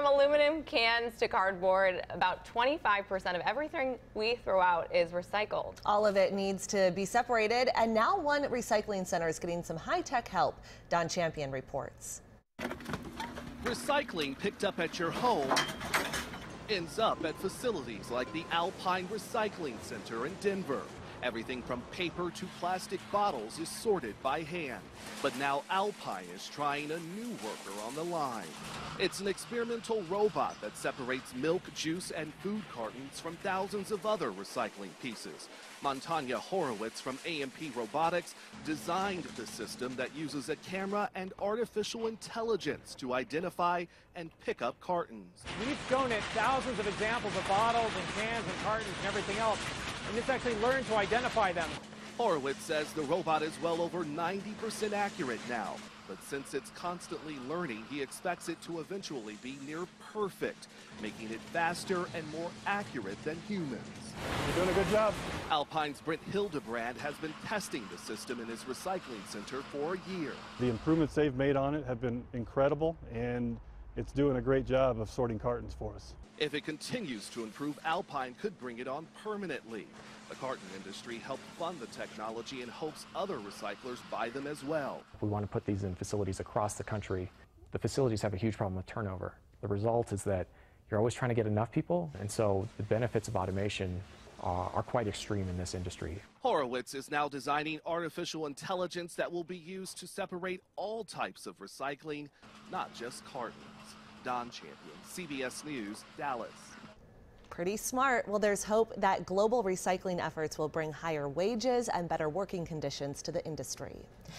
From aluminum cans to cardboard, about 25% of everything we throw out is recycled. All of it needs to be separated, and now one recycling center is getting some high-tech help. Don Champion reports. Recycling picked up at your home ends up at facilities like the Alpine Recycling Center in Denver. Everything from paper to plastic bottles is sorted by hand. But now Alpine is trying a new worker on the line. It's an experimental robot that separates milk, juice, and food cartons from thousands of other recycling pieces. Montanya Horowitz from AMP Robotics designed the system that uses a camera and artificial intelligence to identify and pick up cartons. We've shown it thousands of examples of bottles and cans and cartons and everything else, and it's actually learned to identify them. Horowitz says the robot is well over 90% accurate now, but since it's constantly learning, he expects it to eventually be near perfect, making it faster and more accurate than humans. You're doing a good job. Alpine's Brent Hildebrand has been testing the system in his recycling center for a year. The improvements they've made on it have been incredible, and it's doing a great job of sorting cartons for us. If it continues to improve, Alpine could bring it on permanently. The carton industry helped fund the technology and hopes other recyclers buy them as well. We want to put these in facilities across the country. The facilities have a huge problem with turnover. The result is that you're always trying to get enough people, and so the benefits of automation are quite extreme in this industry. Horowitz is now designing artificial intelligence that will be used to separate all types of recycling, not just cartons. Don Champion, CBS News, Dallas. Pretty smart. Well, there's hope that global recycling efforts will bring higher wages and better working conditions to the industry.